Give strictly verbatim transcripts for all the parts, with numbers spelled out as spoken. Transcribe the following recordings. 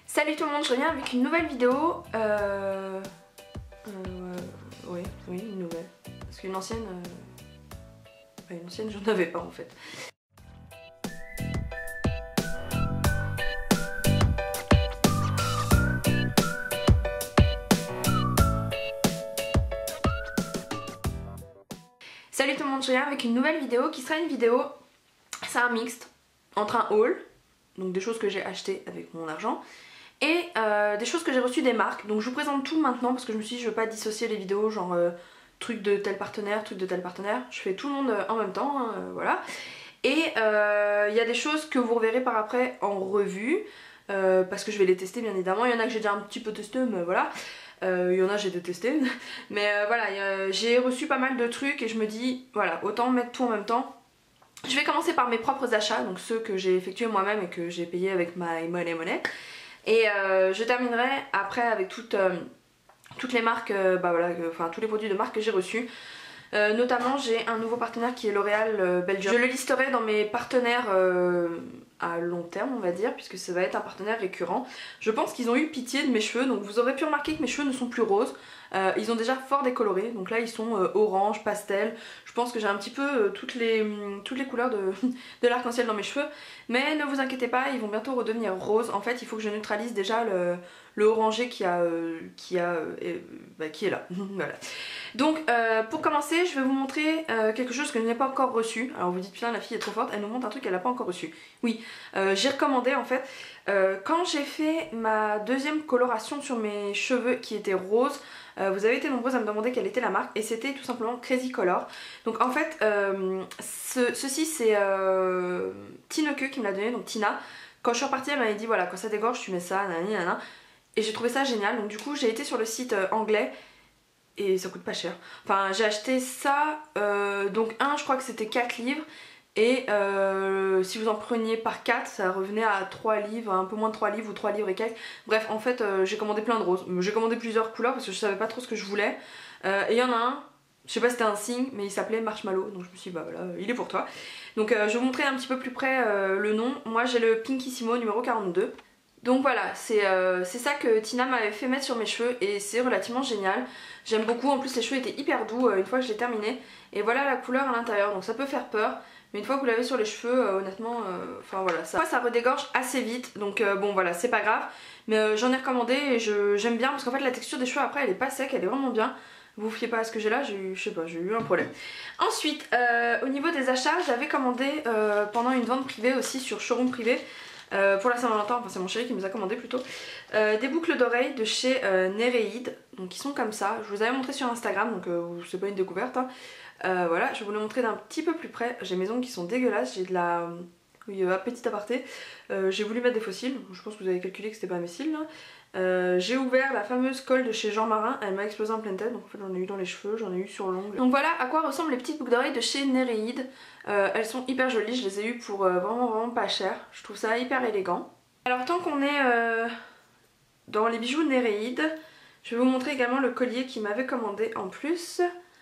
Salut tout le monde, je reviens avec une nouvelle vidéo. Euh... euh oui, oui, une nouvelle. Parce qu'une ancienne... Euh... Bah, une ancienne, j'en avais pas en fait. Salut tout le monde, je reviens avec une nouvelle vidéo qui sera une vidéo... C'est un mixte entre un haul, donc des choses que j'ai achetées avec mon argent, et euh, des choses que j'ai reçues des marques. Donc je vous présente tout maintenant parce que je me suis dit je veux pas dissocier les vidéos, genre euh, truc de tel partenaire, truc de tel partenaire. Je fais tout le monde en même temps, hein, euh, voilà. Et il euh, y a des choses que vous reverrez par après en revue, euh, parce que je vais les tester bien évidemment. Il y en a que j'ai déjà un petit peu testé, mais voilà. Il euh, y en a j'ai détesté. Mais euh, voilà, j'ai reçu pas mal de trucs et je me dis, voilà, autant mettre tout en même temps. Je vais commencer par mes propres achats, donc ceux que j'ai effectués moi-même et que j'ai payés avec ma money money. Et euh, je terminerai après avec toutes, euh, toutes les marques, euh, bah voilà, euh, enfin tous les produits de marque que j'ai reçus. Euh, notamment j'ai un nouveau partenaire qui est L'Oréal euh, Belgium. Je le listerai dans mes partenaires euh, à long terme on va dire, puisque ça va être un partenaire récurrent. Je pense qu'ils ont eu pitié de mes cheveux, donc vous aurez pu remarquer que mes cheveux ne sont plus roses. Euh, ils ont déjà fort décoloré, donc là ils sont euh, orange, pastel. Je pense que j'ai un petit peu euh, toutes, les, toutes les couleurs de, de l'arc-en-ciel dans mes cheveux. Mais ne vous inquiétez pas, ils vont bientôt redevenir roses. En fait il faut que je neutralise déjà le, le orangé qui, a, euh, qui, a, euh, bah, qui est là. Voilà. Donc euh, pour commencer je vais vous montrer euh, quelque chose que je n'ai pas encore reçu. Alors vous dites putain la fille est trop forte, elle nous montre un truc qu'elle n'a pas encore reçu. Oui, euh, j'ai recommandé en fait euh, quand j'ai fait ma deuxième coloration sur mes cheveux qui était rose. Euh, vous avez été nombreuses à me demander quelle était la marque et c'était tout simplement Crazy Color. Donc en fait euh, ce, ceci c'est euh, Tineke qui me l'a donné, donc Tina. Quand je suis repartie elle m'avait dit voilà quand ça dégorge tu mets ça nanani nanana. Et j'ai trouvé ça génial, donc du coup j'ai été sur le site euh, anglais et ça coûte pas cher. Enfin j'ai acheté ça, euh, donc un je crois que c'était quatre livres. Et euh, si vous en preniez par quatre, ça revenait à trois livres, un peu moins de trois livres ou trois livres et quelques. Bref, en fait, euh, j'ai commandé plein de roses. J'ai commandé plusieurs couleurs parce que je savais pas trop ce que je voulais. Euh, et il y en a un, je sais pas si c'était un signe, mais il s'appelait Marshmallow. Donc je me suis dit, bah voilà, il est pour toi. Donc euh, je vais vous montrer un petit peu plus près euh, le nom. Moi j'ai le Pinkissimo numéro quarante-deux. Donc voilà, c'est euh, ça que Tina m'avait fait mettre sur mes cheveux et c'est relativement génial. J'aime beaucoup, en plus les cheveux étaient hyper doux euh, une fois que je l'ai terminé. Et voilà la couleur à l'intérieur, donc ça peut faire peur. Mais une fois que vous l'avez sur les cheveux, euh, honnêtement, enfin euh, voilà, ça, ça redégorge assez vite. Donc euh, bon voilà, c'est pas grave. Mais euh, j'en ai recommandé et j'aime bien parce qu'en fait la texture des cheveux après elle est pas sec, elle est vraiment bien. Vous vous fiez pas à ce que j'ai là, j'ai eu, je sais pas, j'ai eu un problème. Ensuite, euh, au niveau des achats, j'avais commandé euh, pendant une vente privée aussi sur showroom privé. Euh, pour la Saint-Valentin, enfin c'est mon chéri qui nous a commandé plutôt, euh, des boucles d'oreilles de chez euh, Nereid, donc ils sont comme ça, je vous avais montré sur Instagram, donc euh, c'est pas une découverte, hein. euh, voilà, je vais vous les montrer d'un petit peu plus près. J'ai mes ongles qui sont dégueulasses, j'ai de la... Oui, euh, petit aparté, euh, j'ai voulu mettre des faux cils, je pense que vous avez calculé que c'était pas mes cils là. Euh, j'ai ouvert la fameuse colle de chez Jean Marin, elle m'a explosé en pleine tête, donc en fait j'en ai eu dans les cheveux, j'en ai eu sur l'ongle. Donc voilà à quoi ressemblent les petites boucles d'oreilles de chez Nereid. Euh, elles sont hyper jolies, je les ai eues pour euh, vraiment vraiment pas cher, je trouve ça hyper élégant. Alors tant qu'on est euh, dans les bijoux Nereid, je vais vous montrer également le collier qu'il m'avait commandé en plus.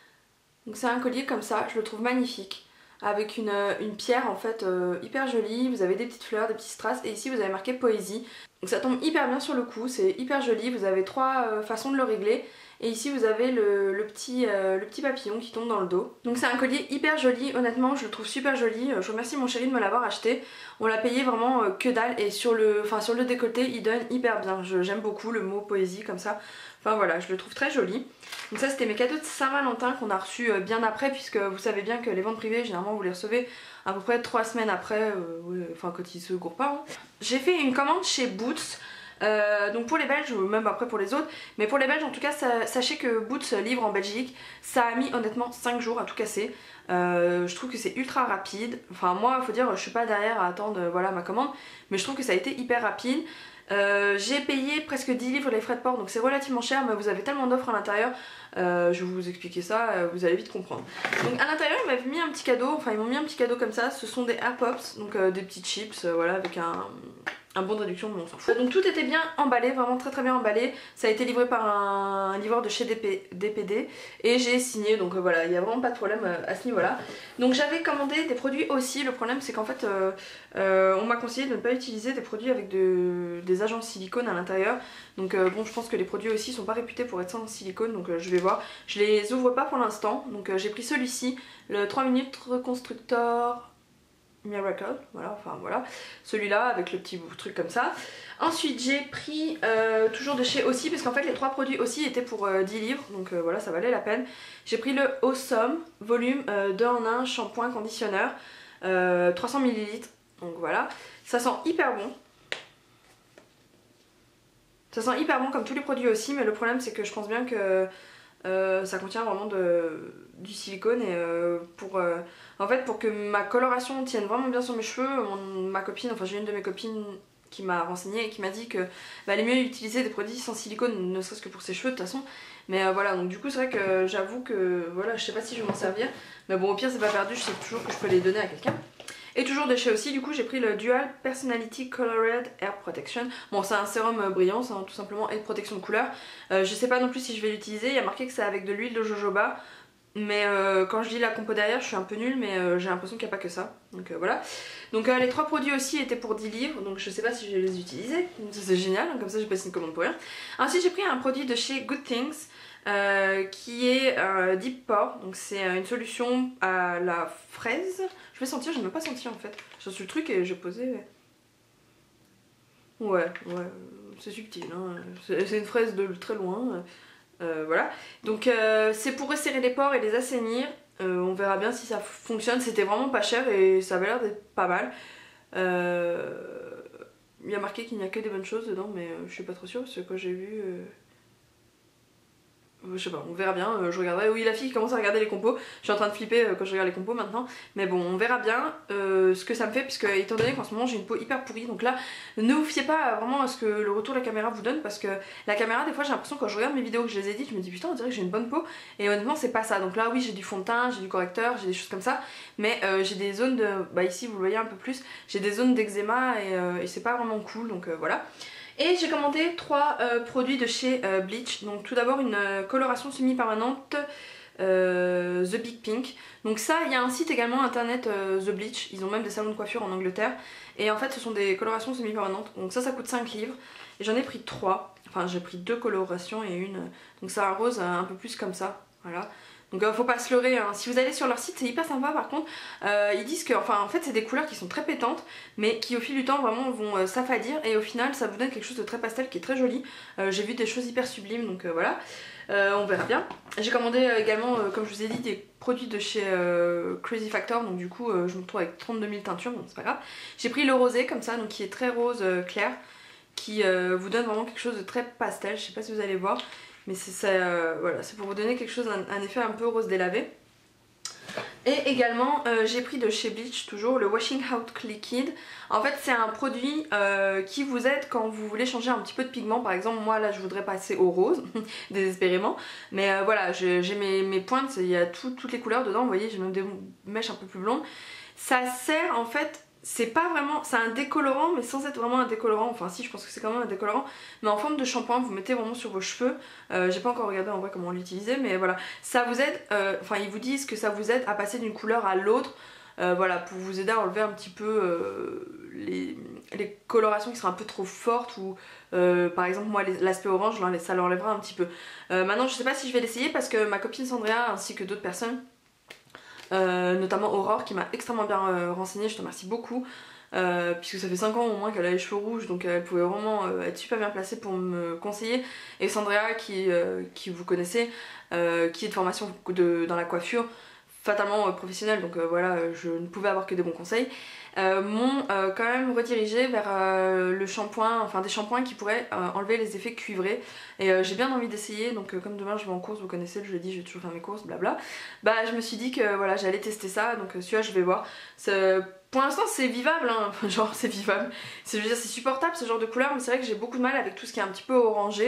Donc c'est un collier comme ça, je le trouve magnifique. Avec une, une pierre en fait euh, hyper jolie, vous avez des petites fleurs, des petits strass et ici vous avez marqué poésie. Donc ça tombe hyper bien sur le cou, c'est hyper joli, vous avez trois euh, façons de le régler. Et ici vous avez le, le, petit, euh, le petit papillon qui tombe dans le dos. Donc c'est un collier hyper joli, honnêtement je le trouve super joli. Je remercie mon chéri de me l'avoir acheté. On l'a payé vraiment euh, que dalle et sur le, enfin, sur le décolleté il donne hyper bien. J'aime beaucoup le mot poésie comme ça. Enfin voilà, je le trouve très joli. Donc ça c'était mes cadeaux de Saint-Valentin qu'on a reçus euh, bien après, puisque vous savez bien que les ventes privées généralement vous les recevez à peu près trois semaines après, euh, ouais, enfin quand ils se courent pas. Hein. J'ai fait une commande chez Boots. Euh, donc pour les Belges ou même après pour les autres, mais pour les Belges en tout cas ça, sachez que Boots livre en Belgique, ça a mis honnêtement cinq jours à tout casser. Euh, je trouve que c'est ultra rapide, enfin moi faut dire je suis pas derrière à attendre euh, voilà ma commande, mais je trouve que ça a été hyper rapide. Euh, j'ai payé presque dix livres les frais de port donc c'est relativement cher, mais vous avez tellement d'offres à l'intérieur, euh, je vais vous expliquer ça, euh, vous allez vite comprendre. Donc à l'intérieur ils m'avaient mis un petit cadeau, enfin ils m'ont mis un petit cadeau comme ça, ce sont des Air Pops, donc euh, des petits chips, euh, voilà avec un... un bon de réduction, mais on s'en fout. Donc tout était bien emballé, vraiment très très bien emballé. Ça a été livré par un, un livreur de chez D P D et j'ai signé, donc euh, voilà, il n'y a vraiment pas de problème euh, à ce niveau-là. Donc j'avais commandé des produits aussi. Le problème c'est qu'en fait euh, euh, on m'a conseillé de ne pas utiliser des produits avec de, des agents de silicone à l'intérieur. Donc euh, bon, je pense que les produits aussi sont pas réputés pour être sans silicone, donc euh, je vais voir. Je les ouvre pas pour l'instant, donc euh, j'ai pris celui-ci, le trois minutes Reconstructor Miracle, voilà, enfin voilà, celui-là avec le petit truc comme ça. Ensuite j'ai pris euh, toujours de chez Aussie, parce qu'en fait les trois produits aussi étaient pour euh, dix livres, donc euh, voilà, ça valait la peine. J'ai pris le Awesome volume euh, deux en un shampoing conditionneur, euh, trois cents millilitres, donc voilà, ça sent hyper bon. Ça sent hyper bon comme tous les produits aussi, mais le problème c'est que je pense bien que euh, ça contient vraiment de, du silicone et euh, pour euh, en fait pour que ma coloration tienne vraiment bien sur mes cheveux, mon, ma copine, enfin j'ai une de mes copines qui m'a renseigné et qui m'a dit que bah, il est mieux utiliser des produits sans silicone, ne serait-ce que pour ses cheveux de toute façon. Mais euh, voilà, donc du coup c'est vrai que j'avoue que voilà, je sais pas si je vais m'en servir, mais bon au pire c'est pas perdu, je sais toujours que je peux les donner à quelqu'un. Et toujours de chez aussi, du coup j'ai pris le Dual Personality Colored Hair Protection. Bon c'est un sérum brillant, c'est tout simplement et de protection de couleur. Euh, je sais pas non plus si je vais l'utiliser, il y a marqué que c'est avec de l'huile de jojoba. Mais euh, quand je lis la compo derrière je suis un peu nulle, mais euh, j'ai l'impression qu'il n'y a pas que ça. Donc euh, voilà. Donc euh, les trois produits aussi étaient pour dix livres, donc je sais pas si je vais les utiliser. Ça c'est génial, comme ça j'ai passé une commande pour rien. Ensuite j'ai pris un produit de chez Good Things. Euh, qui est euh, Deep Pore, donc c'est une solution à la fraise. Je vais sentir, je n'ai même pas senti en fait. J'ai reçu le truc et j'ai posé. Ouais, ouais, c'est subtil, hein. C'est une fraise de très loin. Euh, voilà. Donc euh, c'est pour resserrer les pores et les assainir. Euh, on verra bien si ça fonctionne. C'était vraiment pas cher et ça avait l'air d'être pas mal. Euh... Il y a marqué qu'il n'y a que des bonnes choses dedans, mais euh, je suis pas trop sûre parce que quand j'ai vu. Euh... Je sais pas, on verra bien, euh, je regarderai. Oui, la fille commence à regarder les compos. Je suis en train de flipper euh, quand je regarde les compos maintenant. Mais bon, on verra bien euh, ce que ça me fait, puisque étant donné qu'en ce moment j'ai une peau hyper pourrie. Donc là, ne vous fiez pas vraiment à ce que le retour de la caméra vous donne, parce que la caméra, des fois j'ai l'impression quand je regarde mes vidéos que je les ai dites, je me dis putain, on dirait que j'ai une bonne peau. Et honnêtement, c'est pas ça. Donc là, oui, j'ai du fond de teint, j'ai du correcteur, j'ai des choses comme ça. Mais euh, j'ai des zones de. Bah, ici, vous le voyez un peu plus. J'ai des zones d'eczéma et, euh, et c'est pas vraiment cool. Donc euh, voilà. Et j'ai commandé trois euh, produits de chez euh, Bleach. Donc tout d'abord une euh, coloration semi-permanente euh, The Big Pink. Donc ça, il y a un site également internet euh, The Bleach. Ils ont même des salons de coiffure en Angleterre. Et en fait ce sont des colorations semi-permanentes. Donc ça, ça coûte cinq livres. Et j'en ai pris trois. Enfin j'ai pris deux colorations et une. Donc c'est un rose un peu plus comme ça. Voilà. Donc euh, faut pas se leurrer, hein. Si vous allez sur leur site c'est hyper sympa par contre. euh, Ils disent que enfin en fait c'est des couleurs qui sont très pétantes, mais qui au fil du temps vraiment vont euh, s'affadir. Et au final ça vous donne quelque chose de très pastel qui est très joli. euh, J'ai vu des choses hyper sublimes, donc euh, voilà. euh, On verra bien. J'ai commandé euh, également euh, comme je vous ai dit des produits de chez euh, Crazy Factor. Donc du coup euh, je me retrouve avec trente-deux mille teintures, donc c'est pas grave. J'ai pris le rosé comme ça, donc qui est très rose euh, clair, qui euh, vous donne vraiment quelque chose de très pastel. Je sais pas si vous allez voir, mais c'est euh, voilà, c'est pour vous donner quelque chose, un, un effet un peu rose délavé. Et également euh, j'ai pris de chez Bleach toujours le Washing Out Liquid. En fait c'est un produit euh, qui vous aide quand vous voulez changer un petit peu de pigment. Par exemple moi là je voudrais passer au rose désespérément. Mais euh, voilà, j'ai mes, mes pointes, il y a tout, toutes les couleurs dedans. Vous voyez, j'ai même des mèches un peu plus blondes. Ça sert en fait. C'est pas vraiment, c'est un décolorant mais sans être vraiment un décolorant, enfin si je pense que c'est quand même un décolorant, mais en forme de shampoing, vous mettez vraiment sur vos cheveux. euh, J'ai pas encore regardé en vrai comment l'utiliser, mais voilà, ça vous aide, euh, enfin ils vous disent que ça vous aide à passer d'une couleur à l'autre, euh, voilà, pour vous aider à enlever un petit peu euh, les, les colorations qui seraient un peu trop fortes, ou euh, par exemple moi l'aspect orange, ça l'enlèvera un petit peu. euh, Maintenant je sais pas si je vais l'essayer parce que ma copine Sandria ainsi que d'autres personnes, Euh, notamment Aurore qui m'a extrêmement bien euh, renseignée, je te remercie beaucoup, euh, puisque ça fait cinq ans au moins qu'elle a les cheveux rouges, donc elle pouvait vraiment euh, être super bien placée pour me conseiller. Et Sandria qui, euh, qui vous connaissez, euh, qui est de formation de, dans la coiffure, fatalement euh, professionnelle, donc euh, voilà, je ne pouvais avoir que des bons conseils. Euh, m'ont euh, quand même redirigé vers euh, le shampoing, enfin des shampoings qui pourraient euh, enlever les effets cuivrés. Et euh, j'ai bien envie d'essayer, donc euh, comme demain je vais en course, vous connaissez le jeudi, je vais toujours faire mes courses, blabla. Bah je me suis dit que voilà, j'allais tester ça, donc euh, celui-là je vais voir. Pour l'instant c'est vivable, hein. Genre c'est vivable. Je veux dire c'est supportable ce genre de couleur, mais c'est vrai que j'ai beaucoup de mal avec tout ce qui est un petit peu orangé.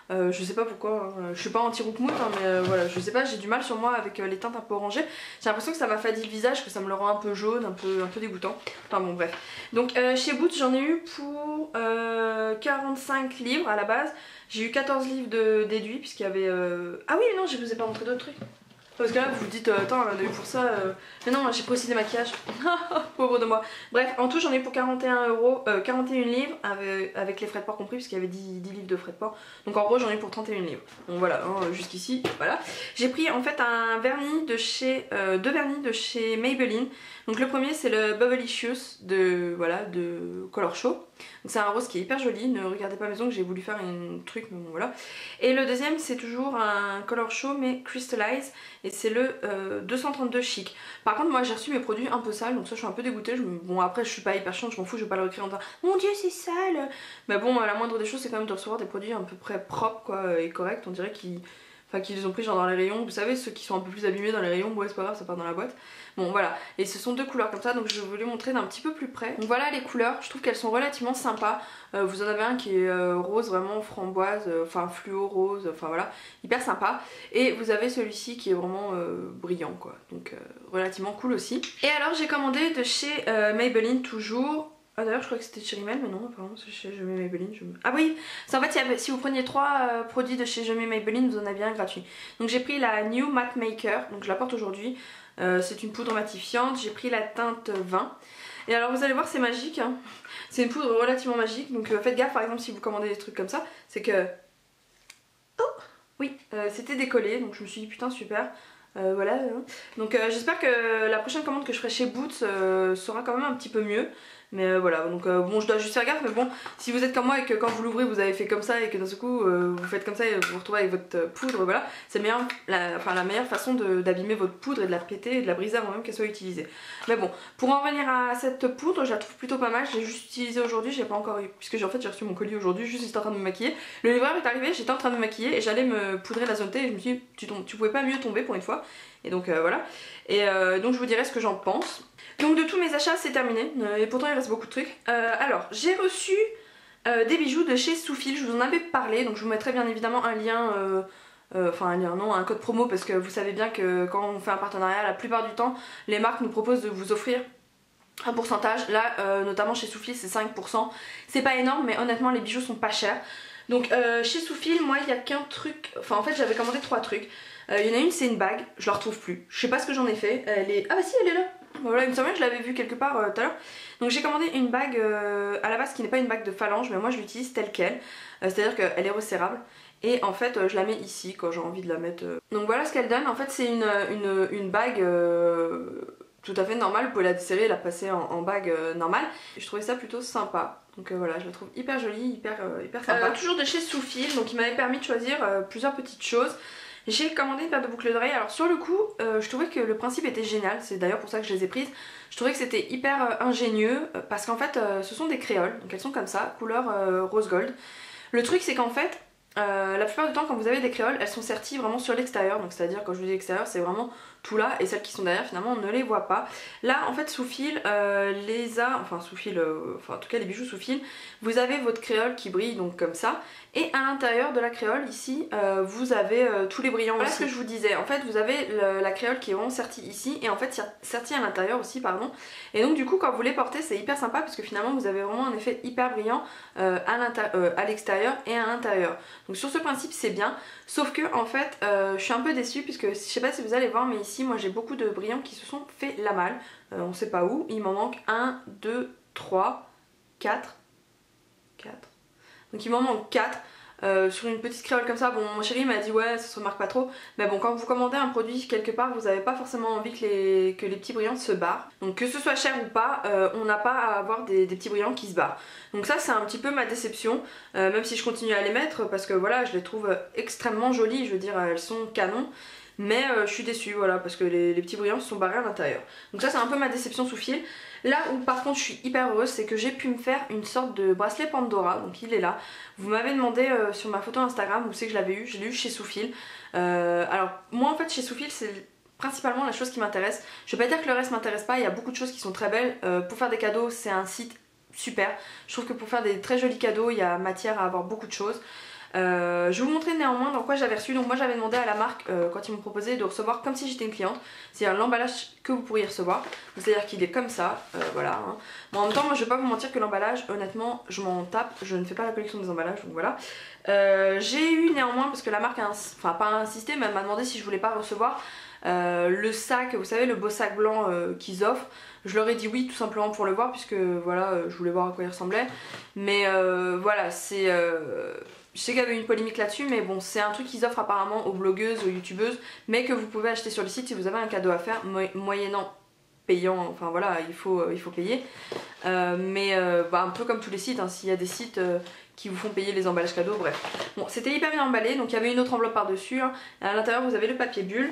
Euh, je sais pas pourquoi, hein. Je suis pas anti-roukmout, hein, mais euh, voilà, je sais pas, j'ai du mal sur moi avec euh, les teintes un peu orangées. J'ai l'impression que ça m'affadit le visage, que ça me le rend un peu jaune, un peu, un peu dégoûtant. Enfin bon, bref. Donc euh, chez Boots, j'en ai eu pour euh, quarante-cinq livres à la base. J'ai eu quatorze livres de déduits, puisqu'il y avait... Euh... Ah oui, non, je vous ai pas montré d'autres trucs. Parce que là vous vous dites, euh, attends, on a eu pour ça. Euh... Mais non, j'ai pris aussi des maquillages. Pauvre de moi. Bref, en tout, j'en ai eu pour quarante et un euros, euh, quarante et un livres, avec, avec les frais de port compris, puisqu'il y avait dix, dix livres de frais de port. Donc en gros, j'en ai eu pour trente et un livres. Donc voilà, hein, jusqu'ici, voilà. J'ai pris en fait un vernis de chez. Euh, deux vernis de chez Maybelline. Donc le premier, c'est le Bubblicious de, voilà, de Color Show. C'est un rose qui est hyper joli, ne regardez pas maison que j'ai voulu faire un truc, mais bon voilà. Et le deuxième c'est toujours un Color Show mais Crystallize, et c'est le euh, deux cent trente-deux Chic. Par contre moi j'ai reçu mes produits un peu sales, donc ça je suis un peu dégoûtée. Je me... Bon après je suis pas hyper chiante, je m'en fous, je vais pas le recréer en disant mon dieu c'est sale. Mais bon la moindre des choses c'est quand même de recevoir des produits à peu près propres quoi, et corrects. On dirait qu'ils... Enfin qu'ils les ont pris genre dans les rayons, vous savez ceux qui sont un peu plus abîmés dans les rayons, ouais c'est pas grave ça part dans la boîte. Bon voilà, et ce sont deux couleurs comme ça, donc je vais vous les montrer d'un petit peu plus près. Donc voilà les couleurs, je trouve qu'elles sont relativement sympas. euh, Vous en avez un qui est euh, rose vraiment framboise, euh, enfin fluo rose, enfin voilà, hyper sympa. Et vous avez celui-ci qui est vraiment euh, brillant quoi, donc euh, relativement cool aussi. Et alors j'ai commandé de chez euh, Maybelline toujours. Ah d'ailleurs je crois que c'était chez Rimmel mais non apparemment c'est chez Je mets Maybelline. Je... Ah oui, c'est en fait si vous preniez trois euh, produits de chez Je mets Maybelline vous en aviez un gratuit. Donc j'ai pris la New Matte Maker, donc je la porte aujourd'hui. euh, C'est une poudre matifiante, j'ai pris la teinte vingt. Et alors vous allez voir c'est magique hein. C'est une poudre relativement magique, donc euh, faites gaffe par exemple si vous commandez des trucs comme ça. C'est que... Oh oui, euh, c'était décollé, donc je me suis dit putain super. Euh, voilà, hein. Donc euh, j'espère que la prochaine commande que je ferai chez Boots euh, sera quand même un petit peu mieux. Mais euh, voilà, donc euh, bon je dois juste faire gaffe, mais bon si vous êtes comme moi et que quand vous l'ouvrez vous avez fait comme ça et que d'un seul coup euh, vous faites comme ça et vous vous retrouvez avec votre euh, poudre, voilà, c'est meilleur, la, enfin, la meilleure façon d'abîmer votre poudre et de la péter et de la briser avant même qu'elle soit utilisée. Mais bon, pour en revenir à cette poudre, je la trouve plutôt pas mal, je l'ai juste utilisée aujourd'hui, j'ai pas encore eu, puisque en fait j'ai reçu mon colis aujourd'hui, juste j'étais en train de me maquiller. Le livreur est arrivé, j'étais en train de me maquiller et j'allais me poudrer la zone T et je me suis dit tu, tu pouvais pas mieux tomber pour une fois. Et donc euh, voilà, et euh, donc je vous dirai ce que j'en pense. Donc de tous mes achats c'est terminé, euh, et pourtant il reste beaucoup de trucs. euh, Alors j'ai reçu euh, des bijoux de chez Soufil, je vous en avais parlé, donc je vous mettrai bien évidemment un lien, euh, euh, enfin un lien non, un code promo, parce que vous savez bien que quand on fait un partenariat, la plupart du temps les marques nous proposent de vous offrir un pourcentage. Là euh, notamment chez Soufil c'est cinq pour cent, c'est pas énorme mais honnêtement les bijoux sont pas chers. Donc euh, chez Soufil moi il y a qu'un truc, enfin en fait j'avais commandé trois trucs. Il euh, y en a une c'est une bague, je la retrouve plus, je sais pas ce que j'en ai fait, elle est... Ah bah si elle est là. Voilà, il me semblait que je l'avais vue quelque part euh, tout à l'heure. Donc j'ai commandé une bague euh, à la base qui n'est pas une bague de phalange, mais moi je l'utilise telle qu'elle, euh, c'est à dire qu'elle est resserrable. Et en fait euh, je la mets ici quand j'ai envie de la mettre. euh. Donc voilà ce qu'elle donne, en fait c'est une, une, une bague euh, tout à fait normale, vous pouvez la desserrer et la passer en, en bague euh, normale. Et je trouvais ça plutôt sympa. Donc euh, voilà, je la trouve hyper jolie, hyper, euh, hyper sympa. Euh, toujours de chez Soufil, donc il m'avait permis de choisir euh, plusieurs petites choses. J'ai commandé une paire de boucles d'oreilles. Alors sur le coup euh, je trouvais que le principe était génial, c'est d'ailleurs pour ça que je les ai prises. Je trouvais que c'était hyper euh, ingénieux euh, parce qu'en fait euh, ce sont des créoles, donc elles sont comme ça, couleur euh, rose gold. Le truc c'est qu'en fait euh, la plupart du temps quand vous avez des créoles elles sont serties vraiment sur l'extérieur, donc c'est à dire quand je vous dis l'extérieur c'est vraiment tout là, et celles qui sont derrière finalement on ne les voit pas. Là en fait Soufil euh, les a, enfin Soufil, euh, enfin en tout cas les bijoux Soufil, vous avez votre créole qui brille donc comme ça, et à l'intérieur de la créole ici euh, vous avez euh, tous les brillants. Voilà ce que je vous disais, en fait vous avez le, la créole qui est vraiment sertie ici et en fait sertie à l'intérieur aussi pardon, et donc du coup quand vous les portez c'est hyper sympa parce que finalement vous avez vraiment un effet hyper brillant euh, à l'extérieur euh, et à l'intérieur. Donc sur ce principe c'est bien, sauf que en fait euh, je suis un peu déçue puisque je sais pas si vous allez voir mais ici moi j'ai beaucoup de brillants qui se sont fait la malle, euh, on sait pas où, il m'en manque un, deux, trois, quatre, quatre. Donc il m'en manque quatre euh, sur une petite créole comme ça. Bon mon chéri m'a dit ouais ça se remarque pas trop, mais bon quand vous commandez un produit quelque part vous avez pas forcément envie que les, que les petits brillants se barrent. Donc que ce soit cher ou pas, euh, on n'a pas à avoir des, des petits brillants qui se barrent. Donc ça c'est un petit peu ma déception, euh, même si je continue à les mettre parce que voilà je les trouve extrêmement jolies, je veux dire elles sont canons. Mais euh, je suis déçue voilà parce que les, les petits brillants se sont barrés à l'intérieur. Donc ça c'est un peu ma déception Soufil. Là où par contre je suis hyper heureuse c'est que j'ai pu me faire une sorte de bracelet Pandora, donc il est là. Vous m'avez demandé euh, sur ma photo Instagram où c'est que je l'avais eu, je l'ai eu chez Soufil. Euh, alors moi en fait chez Soufil c'est principalement la chose qui m'intéresse. Je vais pas dire que le reste m'intéresse pas, il y a beaucoup de choses qui sont très belles. Euh, pour faire des cadeaux c'est un site super. Je trouve que pour faire des très jolis cadeaux il y a matière à avoir beaucoup de choses. Euh, je vais vous montrer néanmoins dans quoi j'avais reçu. Donc moi j'avais demandé à la marque euh, quand ils m'ont proposé de recevoir comme si j'étais une cliente, c'est-à-dire l'emballage que vous pourriez recevoir, c'est-à-dire qu'il est comme ça, euh, voilà. Hein. Bon, en même temps moi je vais pas vous mentir que l'emballage, honnêtement je m'en tape, je ne fais pas la collection des emballages, donc voilà. Euh, j'ai eu néanmoins, parce que la marque a, enfin pas insisté, mais elle m'a demandé si je voulais pas recevoir euh, le sac, vous savez le beau sac blanc euh, qu'ils offrent. Je leur ai dit oui tout simplement pour le voir, puisque voilà je voulais voir à quoi il ressemblait, mais euh, voilà c'est... Euh, je sais qu'il y avait une polémique là-dessus, mais bon, c'est un truc qu'ils offrent apparemment aux blogueuses, aux youtubeuses, mais que vous pouvez acheter sur le site si vous avez un cadeau à faire, moyennant payant, enfin voilà, il faut, il faut payer. Euh, mais euh, bah, un peu comme tous les sites, hein, s'il y a des sites euh, qui vous font payer les emballages cadeaux, bref. Bon, c'était hyper bien emballé, donc il y avait une autre enveloppe par-dessus. Hein. À l'intérieur, vous avez le papier bulle.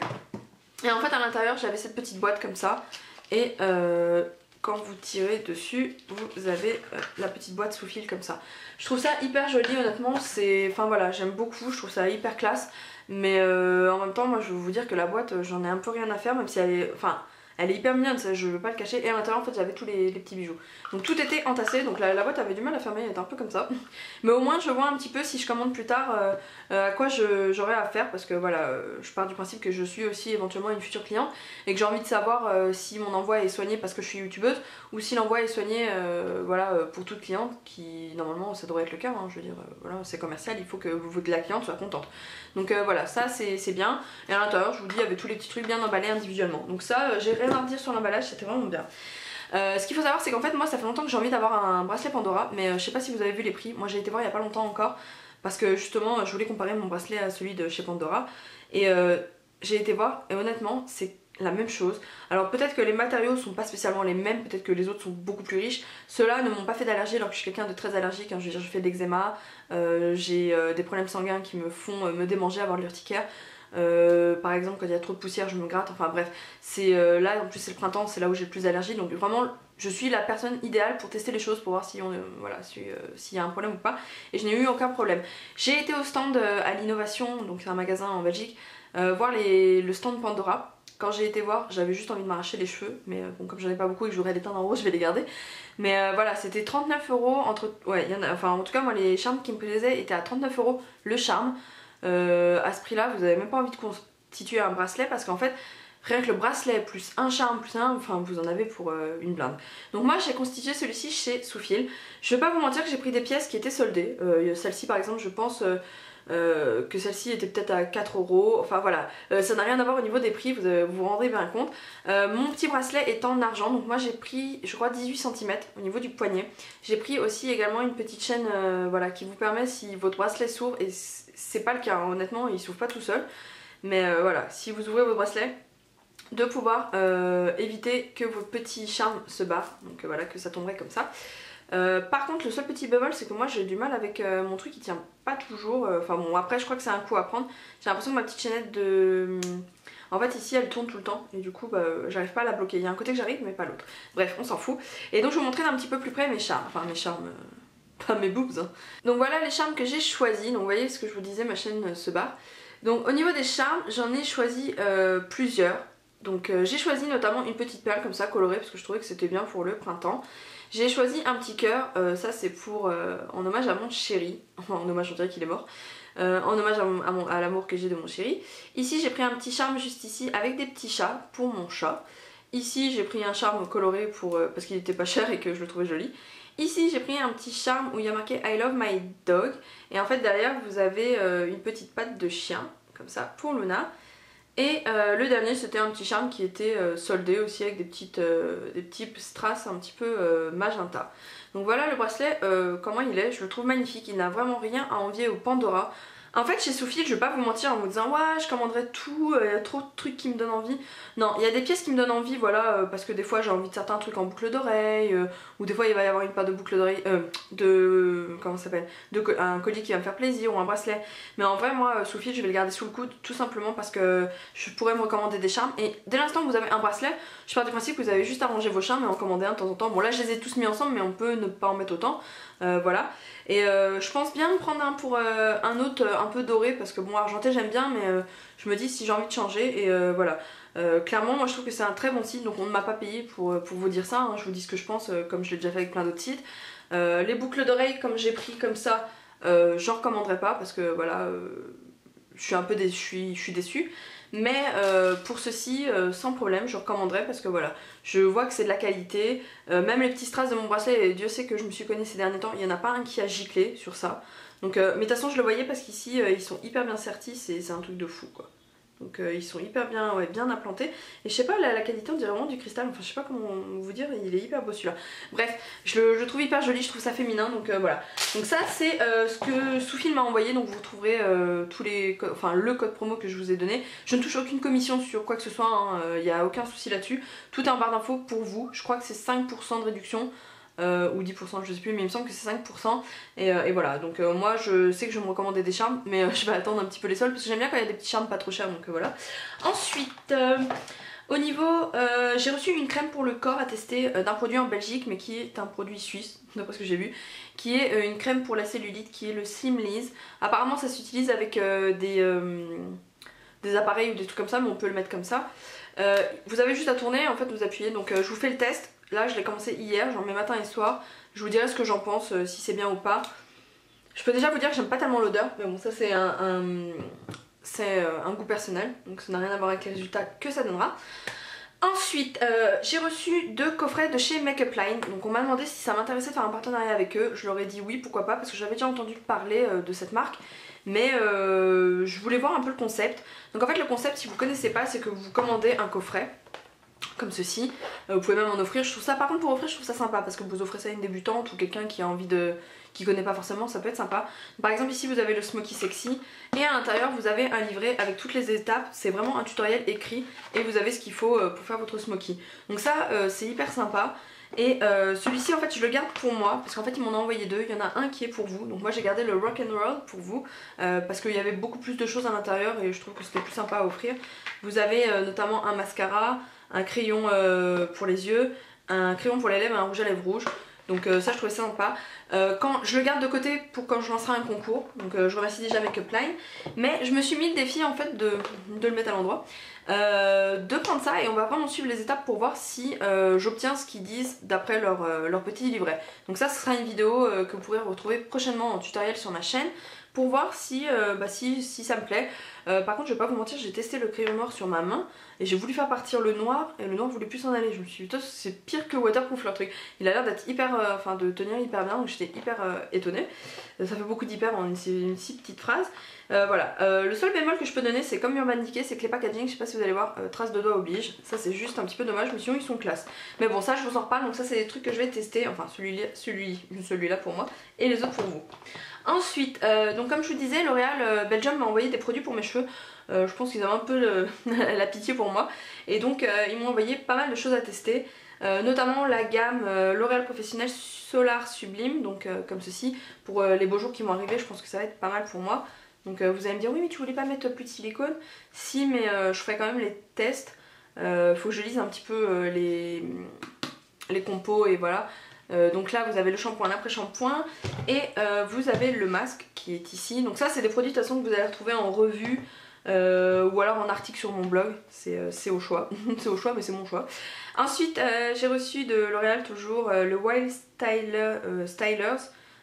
Et en fait, à l'intérieur, j'avais cette petite boîte comme ça. Et euh, quand vous tirez dessus, vous avez euh, la petite boîte sous fil comme ça. Je trouve ça hyper joli, honnêtement, c'est... Enfin voilà, j'aime beaucoup, je trouve ça hyper classe. Mais euh, en même temps, moi je veux vous dire que la boîte, j'en ai un peu rien à faire, même si elle est... Enfin, elle est hyper mignonne, ça, je veux pas le cacher. Et à l'intérieur, en fait, j'avais tous les, les petits bijoux. Donc tout était entassé, donc la, la boîte avait du mal à fermer, elle était un peu comme ça. Mais au moins, je vois un petit peu si je commande plus tard euh, euh, à quoi j'aurai à faire. Parce que voilà, euh, je pars du principe que je suis aussi éventuellement une future cliente. Et que j'ai envie de savoir euh, si mon envoi est soigné parce que je suis youtubeuse. Ou si l'envoi est soigné euh, voilà, euh, pour toute cliente, qui normalement ça devrait être le cas. Hein, je veux dire, euh, voilà, c'est commercial, il faut que, que la cliente soit contente. Donc euh, voilà, ça c'est bien. Et à l'intérieur, je vous dis, il y avait tous les petits trucs bien emballés individuellement. Donc ça, euh, j'ai rien à redire sur l'emballage, c'était vraiment bien. Euh, ce qu'il faut savoir, c'est qu'en fait, moi, ça fait longtemps que j'ai envie d'avoir un bracelet Pandora, mais euh, je sais pas si vous avez vu les prix. Moi, j'ai été voir il y a pas longtemps encore, parce que justement, je voulais comparer mon bracelet à celui de chez Pandora. Et euh, j'ai été voir, et honnêtement, c'est la même chose. Alors peut-être que les matériaux sont pas spécialement les mêmes, peut-être que les autres sont beaucoup plus riches. Ceux-là ne m'ont pas fait d'allergie alors que je suis quelqu'un de très allergique, hein. Je veux dire, je fais de l'eczéma, euh, j'ai euh, des problèmes sanguins qui me font euh, me démanger, avoir de l'urticaire. Euh, par exemple quand il y a trop de poussière je me gratte, enfin bref, c'est euh, là en plus c'est le printemps, c'est là où j'ai le plus d'allergie, donc vraiment je suis la personne idéale pour tester les choses, pour voir si on, euh, voilà, si, euh, s'il y a un problème ou pas, et je n'ai eu aucun problème. J'ai été au stand euh, à l'Innovation, donc c'est un magasin en Belgique, euh, voir les, le stand Pandora. Quand j'ai été voir, j'avais juste envie de m'arracher les cheveux, mais euh, bon, comme j'en ai pas beaucoup et que j'aurais des teintes en rose, je vais les garder. Mais euh, voilà, c'était trente-neuf euros entre... Ouais, y en a... enfin en tout cas moi les charmes qui me plaisaient étaient à trente-neuf euros le charme. Euh, à ce prix là vous avez même pas envie de constituer un bracelet parce qu'en fait rien que le bracelet plus un charme plus un, enfin vous en avez pour euh, une blinde. Donc moi j'ai constitué celui-ci chez Soufil. Je vais pas vous mentir que j'ai pris des pièces qui étaient soldées, euh, celle-ci par exemple je pense euh, euh, que celle-ci était peut-être à quatre euros, enfin voilà, euh, ça n'a rien à voir au niveau des prix, vous euh, vous, vous rendrez bien compte. Euh, mon petit bracelet est en argent, donc moi j'ai pris je crois dix-huit centimètres au niveau du poignet. J'ai pris aussi également une petite chaîne euh, voilà, qui vous permet si votre bracelet s'ouvre, et c'est pas le cas, hein, honnêtement il s'ouvre pas tout seul, mais euh, voilà, si vous ouvrez votre bracelet, de pouvoir euh, éviter que votre petit charme se barre, donc euh, voilà, que ça tomberait comme ça. Euh, par contre le seul petit bémol c'est que moi j'ai du mal avec euh, mon truc, il tient pas toujours, enfin euh, bon après je crois que c'est un coup à prendre. J'ai l'impression que ma petite chaînette de... En fait ici elle tourne tout le temps et du coup bah, j'arrive pas à la bloquer, il y a un côté que j'arrive mais pas l'autre. Bref on s'en fout. Et donc je vais vous montrer d'un petit peu plus près mes charmes, enfin mes charmes... Euh... pas mes boobs hein. Donc voilà les charmes que j'ai choisis, donc vous voyez ce que je vous disais, ma chaîne euh, se barre. Donc au niveau des charmes j'en ai choisi euh, plusieurs. Donc euh, j'ai choisi notamment une petite perle comme ça colorée parce que je trouvais que c'était bien pour le printemps. J'ai choisi un petit cœur, euh, ça c'est pour euh, en hommage à mon chéri, enfin en hommage on dirait qu'il est mort, euh, en hommage à, à, à l'amour que j'ai de mon chéri. Ici j'ai pris un petit charme juste ici avec des petits chats pour mon chat. Ici j'ai pris un charme coloré pour, euh, parce qu'il était pas cher et que je le trouvais joli. Ici j'ai pris un petit charme où il y a marqué I love my dog et en fait derrière vous avez euh, une petite patte de chien comme ça pour Luna. Et euh, le dernier c'était un petit charme qui était euh, soldé aussi avec des, petites, euh, des petits strass un petit peu euh, magenta. Donc voilà le bracelet, euh, comment il est, je le trouve magnifique, il n'a vraiment rien à envier au Pandora. En fait chez Soufil je vais pas vous mentir en vous disant ouais je commanderai tout, il euh, y a trop de trucs qui me donnent envie. Non, il y a des pièces qui me donnent envie, voilà, euh, parce que des fois j'ai envie de certains trucs en boucle d'oreille, euh, ou des fois il va y avoir une paire de boucle d'oreille, euh, de... comment ça s'appelle, de un collier qui va me faire plaisir ou un bracelet. Mais en vrai moi Soufil je vais le garder sous le coude tout simplement parce que je pourrais me recommander des charmes et dès l'instant que vous avez un bracelet, je pars du principe que vous avez juste à ranger vos charmes et en commander un de temps en temps. Bon là je les ai tous mis ensemble mais on peut ne pas en mettre autant, euh, voilà. Et euh, je pense bien me prendre un pour euh, un autre euh, un peu doré parce que bon argenté j'aime bien mais euh, je me dis si j'ai envie de changer et euh, voilà. Euh, clairement moi je trouve que c'est un très bon site donc on ne m'a pas payé pour, pour vous dire ça, hein. Je vous dis ce que je pense euh, comme je l'ai déjà fait avec plein d'autres sites. Euh, les boucles d'oreilles comme j'ai pris comme ça euh, j'en recommanderais pas parce que voilà, euh, je suis un peu déçue, je suis déçue. Mais euh, pour ceci, euh, sans problème, je recommanderais parce que voilà, je vois que c'est de la qualité. Euh, même les petits strass de mon bracelet, et Dieu sait que je me suis connue ces derniers temps, il n'y en a pas un qui a giclé sur ça. Donc, euh, mais de toute façon, je le voyais parce qu'ici, euh, ils sont hyper bien sertis, c'est un truc de fou quoi. Donc euh, ils sont hyper bien, ouais, bien implantés. Et je sais pas, la, la qualité on dirait vraiment du cristal, enfin je sais pas comment vous dire, il est hyper beau celui-là. Bref, je le, je le trouve hyper joli, je trouve ça féminin, donc euh, voilà. Donc ça c'est euh, ce que Soufil m'a envoyé, donc vous retrouverez euh, tous les, enfin le code promo que je vous ai donné. Je ne touche aucune commission sur quoi que ce soit, il n'y a aucun souci là-dessus. Tout est en barre d'infos pour vous, je crois que c'est cinq pour cent de réduction. Euh, ou dix pour cent je sais plus, mais il me semble que c'est cinq pour cent et, euh, et voilà, donc euh, moi je sais que je vais me recommander des charmes, mais euh, je vais attendre un petit peu les soldes parce que j'aime bien quand il y a des petits charmes pas trop chers, donc euh, voilà. Ensuite euh, au niveau, euh, j'ai reçu une crème pour le corps à tester euh, d'un produit en Belgique mais qui est un produit suisse d'après ce que j'ai vu, qui est euh, une crème pour la cellulite qui est le Slimlease. Apparemment ça s'utilise avec euh, des, euh, des appareils ou des trucs comme ça, mais on peut le mettre comme ça. Euh, vous avez juste à tourner, en fait vous appuyez, donc euh, je vous fais le test. Là je l'ai commencé hier, j'en mets matin et soir. Je vous dirai ce que j'en pense, euh, si c'est bien ou pas. Je peux déjà vous dire que j'aime pas tellement l'odeur, mais bon ça c'est un, un, c'est euh, un goût personnel, donc ça n'a rien à voir avec les résultats que ça donnera. Ensuite, euh, j'ai reçu deux coffrets de chez Make Up Line. Donc on m'a demandé si ça m'intéressait de faire un partenariat avec eux. Je leur ai dit oui, pourquoi pas, parce que j'avais déjà entendu parler euh, de cette marque. Mais euh, je voulais voir un peu le concept. Donc en fait le concept, si vous connaissez pas, c'est que vous commandez un coffret comme ceci, euh, vous pouvez même en offrir. Je trouve ça, par contre pour offrir je trouve ça sympa parce que vous offrez ça à une débutante ou quelqu'un qui a envie de, qui connaît pas forcément, ça peut être sympa. Par exemple ici vous avez le Smoky Sexy et à l'intérieur vous avez un livret avec toutes les étapes, c'est vraiment un tutoriel écrit et vous avez ce qu'il faut euh, pour faire votre smoky. Donc ça euh, c'est hyper sympa. Et euh, celui-ci en fait je le garde pour moi parce qu'en fait ils m'en ont envoyé deux, il y en a un qui est pour vous, donc moi j'ai gardé le Rock'n'Roll pour vous euh, parce qu'il y avait beaucoup plus de choses à l'intérieur et je trouve que c'était plus sympa à offrir. Vous avez euh, notamment un mascara, un crayon euh, pour les yeux, un crayon pour les lèvres et un rouge à lèvres rouge. Donc euh, ça je trouvais ça sympa. Euh, quand, je le garde de côté pour quand je lancerai un concours. Donc euh, je remercie déjà Make Up Line. Mais je me suis mis le défi en fait de, de le mettre à l'endroit. Euh, de prendre ça et on va vraiment suivre les étapes pour voir si euh, j'obtiens ce qu'ils disent d'après leur, euh, leur petit livret. Donc ça ce sera une vidéo euh, que vous pourrez retrouver prochainement en tutoriel sur ma chaîne pour voir si, euh, bah, si, si ça me plaît. Euh, par contre je vais pas vous mentir, j'ai testé le crayon noir sur ma main et j'ai voulu faire partir le noir et le noir voulait plus s'en aller. Je me suis dit c'est pire que waterproof leur truc. Il a l'air d'être hyper, euh, enfin de tenir hyper bien, donc j'étais hyper euh, étonnée. Ça fait beaucoup d'hyper en une, une si petite phrase. Euh, voilà, euh, le seul bémol que je peux donner c'est comme Urban Decay, c'est que les packaging, je sais pas si vous allez voir, euh, traces de doigts oblige. Ça c'est juste un petit peu dommage, mais sinon ils sont classe. Mais bon ça je vous en reparle, donc ça c'est des trucs que je vais tester, enfin celui-là celui, celui pour moi et les autres pour vous. Ensuite, euh, donc comme je vous disais, L'Oréal euh, Belgium m'a envoyé des produits pour mes cheveux. Euh, je pense qu'ils avaient un peu le, la pitié pour moi. Et donc euh, ils m'ont envoyé pas mal de choses à tester. Euh, notamment la gamme euh, L'Oréal Professionnel Solar Sublime, donc euh, comme ceci. Pour euh, les beaux jours qui vont arriver, je pense que ça va être pas mal pour moi. Donc euh, vous allez me dire oui mais tu voulais pas mettre plus de silicone? Si, mais euh, je ferai quand même les tests. Euh, faut que je lise un petit peu euh, les, les compos et voilà. Euh, donc là vous avez le shampoing, l'après-shampoing et euh, vous avez le masque qui est ici. Donc ça c'est des produits de toute façon que vous allez retrouver en revue euh, ou alors en article sur mon blog, c'est euh, au choix. C'est au choix mais c'est mon choix. Ensuite euh, j'ai reçu de L'Oréal toujours euh, le Wild Styler, euh, Stylers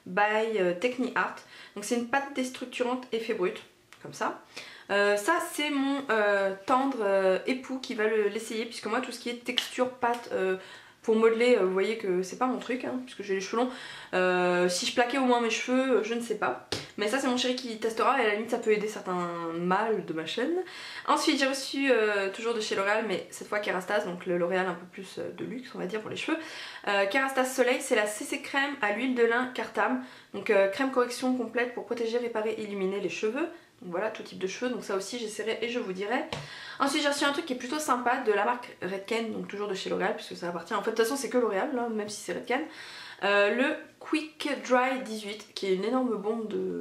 by euh, TechniArt. Donc c'est une pâte déstructurante effet brut, comme ça. Euh, ça c'est mon euh, tendre euh, époux qui va l'essayer le, puisque moi tout ce qui est texture pâte euh, pour modeler, vous voyez que c'est pas mon truc, hein, puisque j'ai les cheveux longs. Euh, si je plaquais au moins mes cheveux, je ne sais pas. Mais ça c'est mon chéri qui testera et à la limite ça peut aider certains mâles de ma chaîne. Ensuite j'ai reçu euh, toujours de chez L'Oréal, mais cette fois Kerastase, donc le L'Oréal un peu plus de luxe on va dire pour les cheveux. Euh, Kerastase Soleil, c'est la C C crème à l'huile de lin Cartam. Donc euh, crème correction complète pour protéger, réparer, illuminer les cheveux. Donc voilà, tout type de cheveux, donc ça aussi j'essaierai et je vous dirai. Ensuite j'ai reçu un truc qui est plutôt sympa de la marque Redken, donc toujours de chez L'Oréal puisque ça appartient, en fait de toute façon c'est que L'Oréal, même si c'est Redken. Euh, le Quick Dry dix-huit qui est une énorme bombe de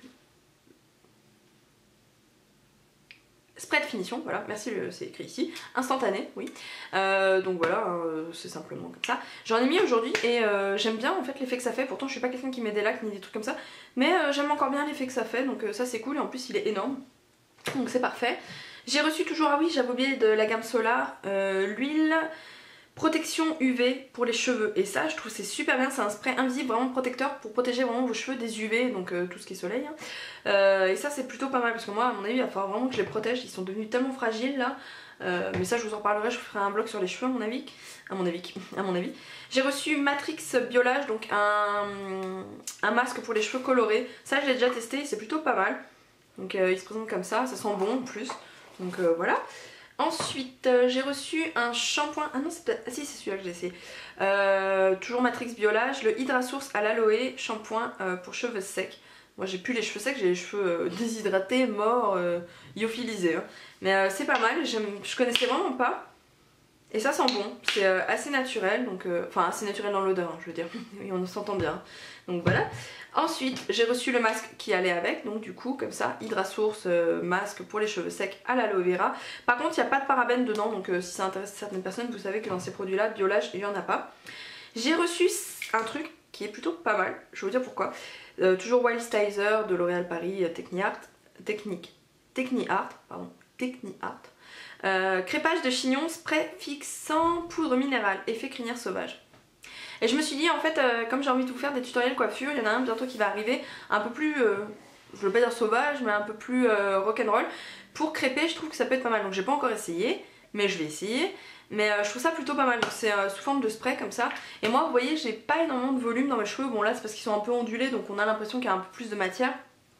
spray de finition, voilà, merci, c'est écrit ici, instantané, oui. Euh, donc voilà, euh, c'est simplement comme ça. J'en ai mis aujourd'hui et euh, j'aime bien en fait l'effet que ça fait, pourtant je suis pas quelqu'un qui met des lacs ni des trucs comme ça, mais euh, j'aime encore bien l'effet que ça fait, donc euh, ça c'est cool et en plus il est énorme, donc c'est parfait. J'ai reçu toujours, ah oui j'avais oublié de la gamme Solar, euh, l'huile protection U V pour les cheveux. Et ça je trouve c'est super bien, c'est un spray invisible vraiment protecteur pour protéger vraiment vos cheveux des U V, donc euh, tout ce qui est soleil. Hein. Euh, et ça c'est plutôt pas mal parce que moi à mon avis il va falloir vraiment que je les protège, ils sont devenus tellement fragiles là. Euh, mais ça je vous en reparlerai, je vous ferai un vlog sur les cheveux à mon avis. À mon avis, à mon avis. J'ai reçu Matrix Biolage, donc un, un masque pour les cheveux colorés. Ça je l'ai déjà testé, c'est plutôt pas mal. Donc euh, il se présente comme ça, ça sent bon en plus. Donc euh, voilà. Ensuite euh, j'ai reçu un shampoing, ah non c'est peut-être, ah si c'est celui-là que j'ai essayé. Euh, toujours Matrix Biolage, le Hydra Source à l'aloe, shampoing euh, pour cheveux secs. Moi j'ai plus les cheveux secs, j'ai les cheveux euh, déshydratés, morts, euh, lyophilisés. Hein. Mais euh, c'est pas mal, je connaissais vraiment pas. Et ça sent bon, c'est euh, assez naturel, donc euh, enfin assez naturel dans l'odeur, hein, je veux dire, oui on s'entend bien. Donc voilà. Ensuite j'ai reçu le masque qui allait avec, donc du coup comme ça, Hydra Source, euh, masque pour les cheveux secs à l'aloe vera. Par contre il n'y a pas de parabènes dedans, donc euh, si ça intéresse certaines personnes, vous savez que dans ces produits là, Biolage, il n'y en a pas. J'ai reçu un truc qui est plutôt pas mal, je vais vous dire pourquoi. Euh, toujours Wild Styler de L'Oréal Paris, euh, Techniart, Technique, Techniart, pardon, Techniart. Euh, crépage de chignon, spray fixant, poudre minérale, effet crinière sauvage. Et je me suis dit en fait euh, comme j'ai envie de vous faire des tutoriels coiffure, il y en a un bientôt qui va arriver un peu plus, euh, je veux pas dire sauvage mais un peu plus euh, rock'n'roll. Pour crêper je trouve que ça peut être pas mal, donc j'ai pas encore essayé mais je vais essayer. Mais euh, je trouve ça plutôt pas mal, c'est euh, sous forme de spray comme ça. Et moi vous voyez j'ai pas énormément de volume dans mes cheveux, bon là c'est parce qu'ils sont un peu ondulés donc on a l'impression qu'il y a un peu plus de matière.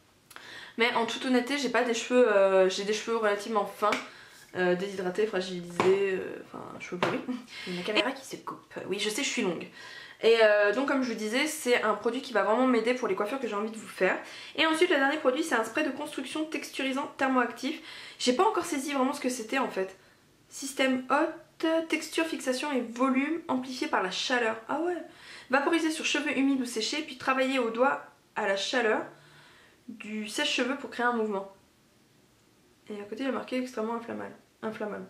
Mais en toute honnêteté j'ai pas des cheveux, euh, j'ai des cheveux relativement fins. Euh, déshydraté, fragilisé, euh, enfin cheveux pourris. Il y a une caméra qui se coupe. Oui je sais je suis longue. Et euh, donc comme je vous disais c'est un produit qui va vraiment m'aider pour les coiffures que j'ai envie de vous faire. Et ensuite le dernier produit c'est un spray de construction texturisant thermoactif. J'ai pas encore saisi vraiment ce que c'était en fait. Système haute, texture, fixation et volume amplifié par la chaleur. Ah ouais. Vaporiser sur cheveux humides ou séchés puis travailler au doigt à la chaleur du sèche-cheveux pour créer un mouvement. Et à côté il y a marqué extrêmement inflammable. inflammable.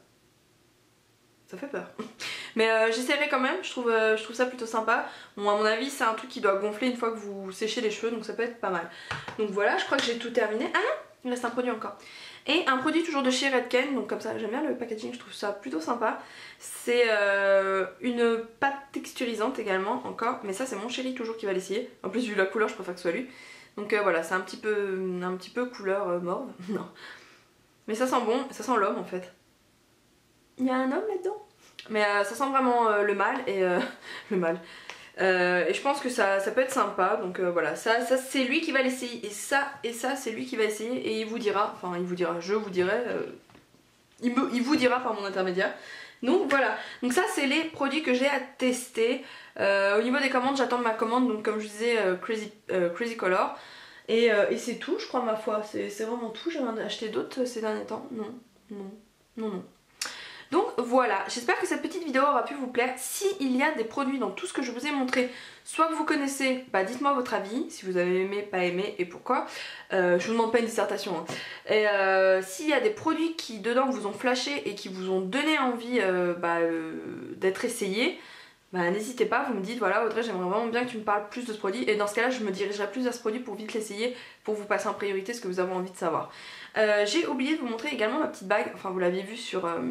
Ça fait peur. Mais euh, j'essaierai quand même, je trouve, euh, je trouve ça plutôt sympa. Bon à mon avis c'est un truc qui doit gonfler une fois que vous séchez les cheveux, donc ça peut être pas mal. Donc voilà, je crois que j'ai tout terminé. Ah non, il reste un produit encore. Et un produit toujours de chez Redken, donc comme ça j'aime bien le packaging, je trouve ça plutôt sympa. C'est euh, une pâte texturisante également encore, mais ça c'est mon chéri toujours qui va l'essayer. En plus vu la couleur je préfère que ce soit lui. Donc euh, voilà, c'est un petit peu, un petit peu couleur euh, mauve. Non. Mais ça sent bon, ça sent l'homme en fait. Il y a un homme là-dedans. Mais euh, ça sent vraiment euh, le mâle et euh, le mâle. Euh, et je pense que ça, ça peut être sympa. Donc euh, voilà, ça, ça c'est lui qui va l'essayer. Et ça et ça c'est lui qui va essayer. Et il vous dira, enfin il vous dira, je vous dirai. Euh, il, me, il vous dira par mon intermédiaire. Donc voilà, donc ça c'est les produits que j'ai à tester. Euh, au niveau des commandes, j'attends ma commande. Donc comme je disais, euh, Crazy, euh, Crazy Color. Et, euh, et c'est tout je crois ma foi, c'est vraiment tout. J'ai acheté d'autres ces derniers temps. Non, non, non, non. Donc voilà, j'espère que cette petite vidéo aura pu vous plaire. S'il y a des produits dans tout ce que je vous ai montré, soit que vous connaissez, bah dites-moi votre avis, si vous avez aimé, pas aimé et pourquoi. Euh, je vous demande pas une dissertation. Hein. Et euh, s'il y a des produits qui dedans vous ont flashé et qui vous ont donné envie euh, bah, euh, d'être essayés, bah n'hésitez pas, vous me dites voilà Audrey j'aimerais vraiment bien que tu me parles plus de ce produit et dans ce cas là je me dirigerai plus vers ce produit pour vite l'essayer, pour vous passer en priorité ce que vous avez envie de savoir. Euh, j'ai oublié de vous montrer également ma petite bague, enfin vous l'aviez vu sur, euh,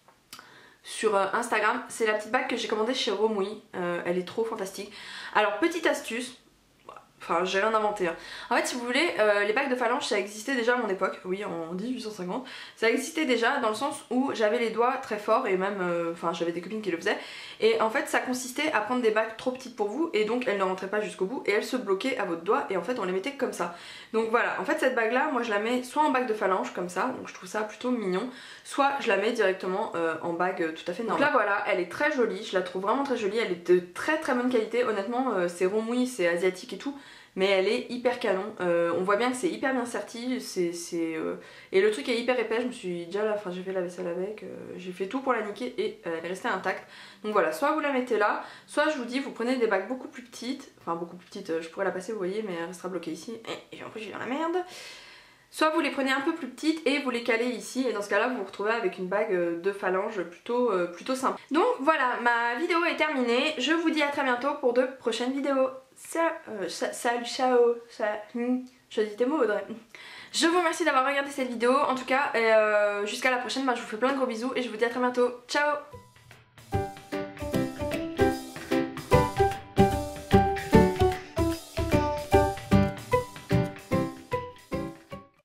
sur euh, Instagram, c'est la petite bague que j'ai commandée chez Romui, euh, elle est trop fantastique. Alors petite astuce, enfin j'ai rien inventé hein. En fait si vous voulez euh, les bagues de phalange ça existait déjà à mon époque, oui en mille huit cent cinquante. Ça existait déjà dans le sens où j'avais les doigts très forts et même euh, enfin j'avais des copines qui le faisaient. Et en fait ça consistait à prendre des bagues trop petites pour vous et donc elles ne rentraient pas jusqu'au bout et elles se bloquaient à votre doigt et en fait on les mettait comme ça. Donc voilà, en fait cette bague là moi je la mets soit en bague de phalange comme ça, donc je trouve ça plutôt mignon, soit je la mets directement euh, en bague tout à fait normale. Donc là voilà, elle est très jolie, je la trouve vraiment très jolie, elle est de très très bonne qualité, honnêtement euh, c'est Romui, c'est asiatique et tout. Mais elle est hyper canon, euh, on voit bien que c'est hyper bien serti, c'est, euh... et le truc est hyper épais, je me suis déjà là, enfin j'ai fait la vaisselle avec, euh, j'ai fait tout pour la niquer et euh, elle est restée intacte. Donc voilà, soit vous la mettez là, soit je vous dis vous prenez des bagues beaucoup plus petites, enfin beaucoup plus petites, je pourrais la passer vous voyez mais elle restera bloquée ici, et en plus je suis dans la merde. Soit vous les prenez un peu plus petites et vous les calez ici et dans ce cas là vous vous retrouvez avec une bague de phalange plutôt, euh, plutôt simple. Donc voilà, ma vidéo est terminée, je vous dis à très bientôt pour de prochaines vidéos. Ça, euh, ça, salut, ciao, ça, hmm, je dis tes mots Audrey. Je vous remercie d'avoir regardé cette vidéo en tout cas et euh, jusqu'à la prochaine, bah, je vous fais plein de gros bisous et je vous dis à très bientôt, ciao.